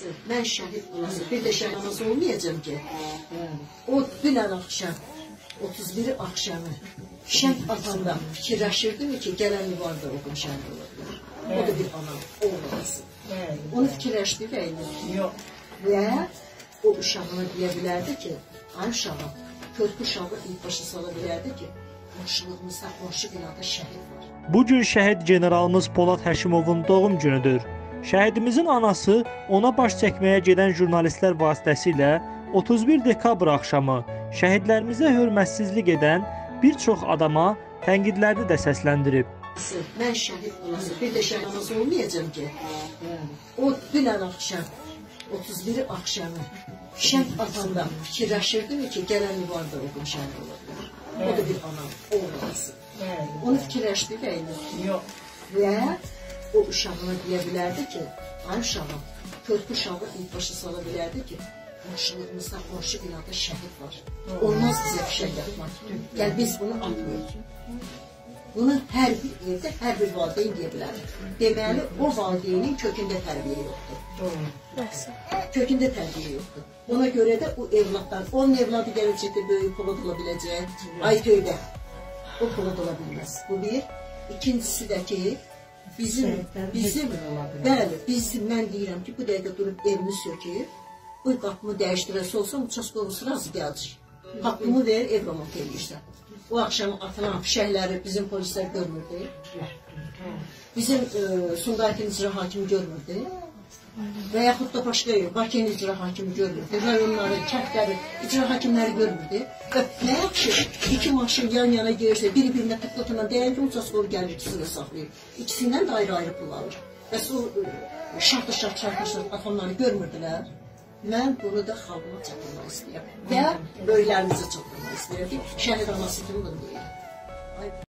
Mən şəhid bulası bir də şəhid olmayacağım ki. O dünən axşam, 31 axşamı şəhid atanda fikirləşirdimi ki, gələn mübardə o gün şəhid ola bilər. O da bir ana, olmaması. Onu fikirləşdi və indi. Yox. Və o uşağına deyə bilərdi ki, ay uşağı, körpü uşağı ilk başa sala bilərdi ki, qonşuluğumuzda qonşu binada şəhid var. Bugün şəhid generalımız Polad Həşimovun doğum günüdür. Şəhidimizin anası ona baş çəkməyə gedən jurnalistlər vasitəsilə 31 dekabr axşamı şəhidlərimizə hörmətsizlik edən bir çox adama tənqidlərini də səsləndirib. Mən şəhid bulası bir də şəhid olmayacağım ki. O dünən axşam, 31 axşamı şəhid atanda fikirləşirdimi ki, gələn mübardə o gün şəhid ola bilər. O da bir ana, olmaması. Onu fikirləşdi və indi. Yox. Və o uşağına deyə bilərdi ki, ay uşağı, körpü uşağı ilk başa sala bilərdi ki, qonşuluğumuzda qonşu binada şəhid var. Olmaz bizə bir şey yapmaq. Gəl biz bunu atmıyoruz. Bunu hər bir evdə, hər bir valideyn deyə bilər. Deməli, o valideynin kökündə tərbiyə yoxdur. Kökündə tərbiyə yoxdur. Ona görə də o evladlar, onun evladı gələcəkdə böyük Polad ola biləcək, Aytöydə. O Polad ola bilməz. Bu bir. İkincisi də ki, mən deyirəm ki, bu dəqiqə durub evimi söküb, bu qapımı dəyişdirəsi olsam, uçaskovusu razı gələcək. Haqqımı ver, ev remont eləyirsən. O axşam atılan fişəkləri bizim polislər görmürdü. Bizim Sumqayıtın icra hakimi görmürdü. Və yaxud da başqa yox, Bakı'nın icra hakimi görmürdü. Rayonları, kəndləri, icra hakimləri görmürdü. Və nə yaxşı, iki maşın yan-yana gelirsə, biri-birinə tıqlatından deyən ki, uçaskovu gəlir, ikisini saxlayır. İkisindən də ayrı-ayrı pul alır. Və o şart atanları görmürdülər. Mən bunu da xalqıma çatdırmaq istəyirəm və böyüklərimizə çatdırmaq istəyirəm ki, şəhid anası kimi bunu deyir.